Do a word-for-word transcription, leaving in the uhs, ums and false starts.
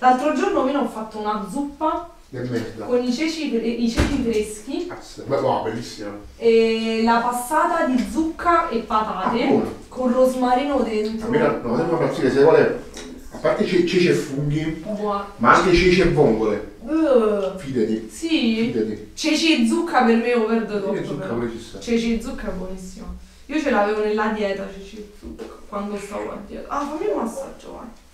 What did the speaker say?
L'altro giorno io ho fatto una zuppa Che merda. con i ceci, i ceci freschi. Cazzo. Beh, wow, bellissima. E la passata di zucca e patate Ah, buono. con rosmarino A dentro. me non non devo impazzire, sai qual è? A parte ce- ceci e funghi, Buono. ma anche ceci e vongole. Uh, Fidati. sì. Fidati. Ceci e zucca per me è over the Io top. zucca però. pure ci sta. Ceci e zucca è buonissimo. Io ce l'avevo nella dieta ceci e zucca quando stavo a dieta. Ah, fammi un massaggio, guarda.